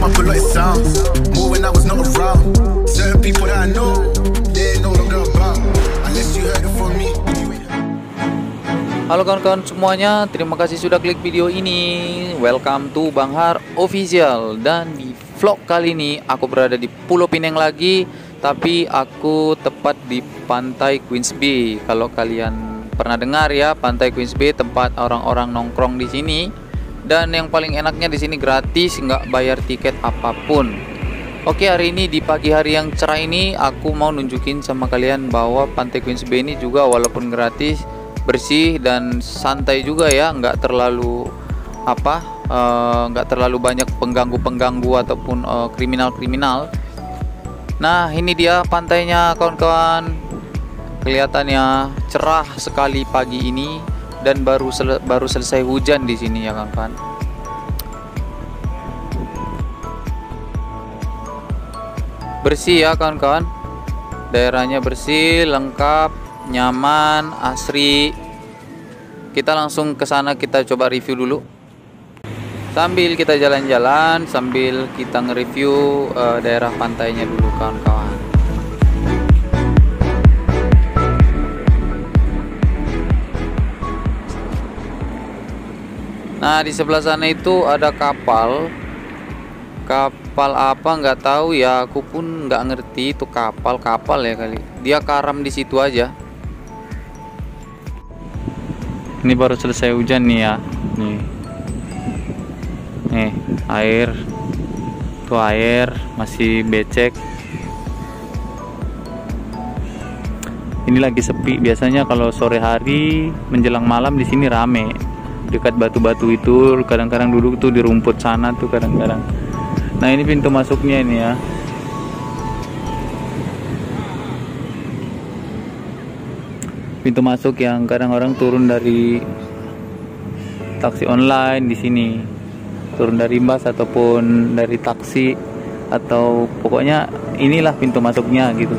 came up a lot, it sounds more when I was not around. Certain people that I know, they ain't no longer about. Unless you heard it from me. Halo kawan-kawan semuanya, terima kasih sudah klik video ini. Welcome to Bang Har Official. Dan di vlog kali ini aku berada di Pulau Pinang lagi, tapi aku tepat di Pantai Queens Bay. Kalau kalian pernah dengar ya, Pantai Queens Bay tempat orang-orang nongkrong di sini. Dan yang paling enaknya di sini gratis, nggak bayar tiket apapun. Oke, hari ini di pagi hari yang cerah ini aku mau nunjukin sama kalian bahwa Pantai Queens Bay ini juga walaupun gratis, bersih dan santai juga ya, nggak terlalu nggak terlalu banyak pengganggu ataupun kriminal. Nah, ini dia pantainya kawan-kawan. Kelihatannya cerah sekali pagi ini dan baru selesai hujan di sini ya kawan-kawan. Bersih ya kawan-kawan. Daerahnya bersih, lengkap, nyaman, asri. Kita langsung ke sana, kita coba review dulu. Sambil kita jalan-jalan, sambil kita nge-review daerah pantainya dulu kawan-kawan. Nah, di sebelah sana itu ada kapal apa nggak tahu ya, aku pun nggak ngerti itu kapal ya kali. Dia karam di situ aja. Ini baru selesai hujan nih ya. Nih air, tuh air masih becek. Ini lagi sepi. Biasanya kalau sore hari menjelang malam di sini rame. Dekat batu-batu itu kadang-kadang duduk tuh di rumput sana tuh kadang-kadang. Nah, ini pintu masuknya ini ya. Pintu masuk yang kadang orang turun dari taksi online di sini, turun dari bus ataupun dari taksi, atau pokoknya inilah pintu masuknya gitu.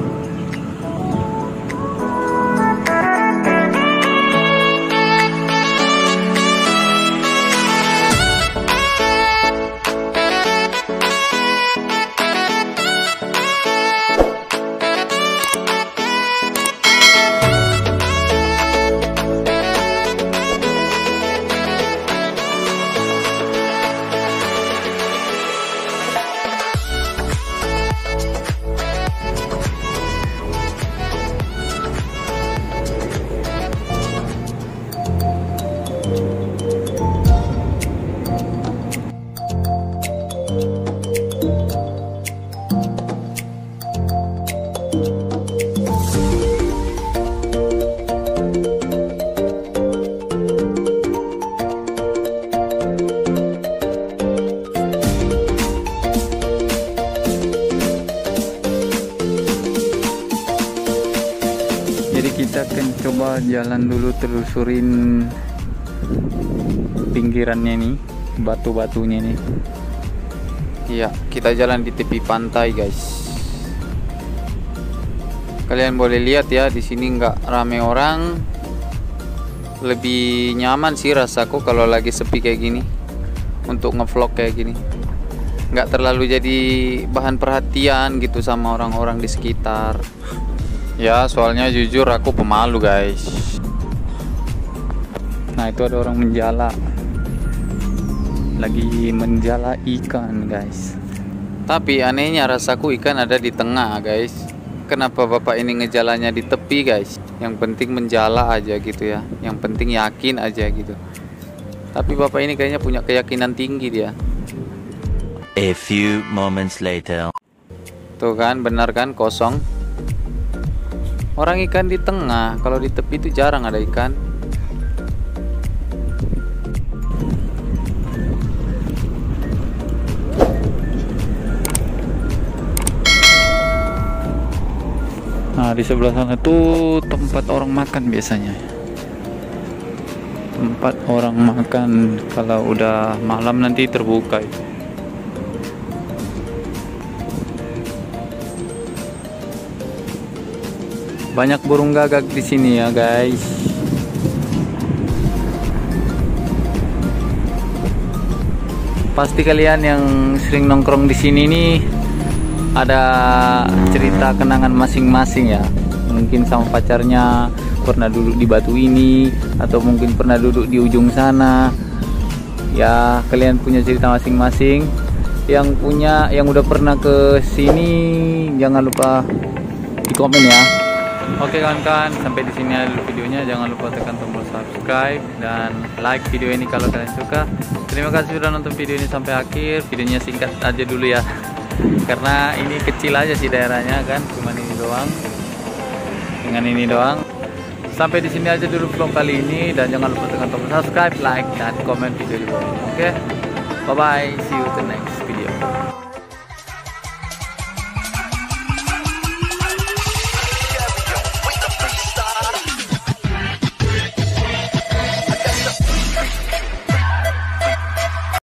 Kita akan coba jalan dulu, telusurin pinggirannya nih, batu-batunya nih. Iya, kita jalan di tepi pantai guys. Kalian boleh lihat ya, di sini nggak rame orang. Lebih nyaman sih rasaku kalau lagi sepi kayak gini untuk ngevlog kayak gini. Nggak terlalu jadi bahan perhatian gitu sama orang-orang di sekitar. Ya, soalnya jujur aku pemalu guys. Nah, itu ada orang menjala. Lagi menjala ikan guys. Tapi anehnya rasaku ikan ada di tengah guys. Kenapa bapak ini ngejalanya di tepi guys? Yang penting menjala aja gitu ya. Yang penting yakin aja gitu. Tapi bapak ini kayaknya punya keyakinan tinggi dia. A few moments later. Tuh kan, benar kan, kosong. Orang ikan di tengah, kalau di tepi itu jarang ada ikan. Nah, di sebelah sana tuh tempat orang makan biasanya. Tempat orang makan kalau udah malam nanti terbuka itu. Banyak burung gagak di sini ya guys. Pasti kalian yang sering nongkrong di sini nih ada cerita kenangan masing-masing ya. Mungkin sama pacarnya pernah duduk di batu ini, atau mungkin pernah duduk di ujung sana. Ya, kalian punya cerita masing-masing. Yang udah pernah ke sini jangan lupa di komen ya. Oke kawan-kawan, sampai di sini dulu videonya. Jangan lupa tekan tombol subscribe dan like video ini kalau kalian suka. Terima kasih sudah nonton video ini sampai akhir. Videonya singkat aja dulu ya, karena ini kecil aja sih daerahnya kan, cuman ini doang. Dengan ini doang. Sampai di sini aja dulu vlog kali ini, dan jangan lupa tekan tombol subscribe, like, dan komen video di bawah. Oke, bye bye, see you the next video.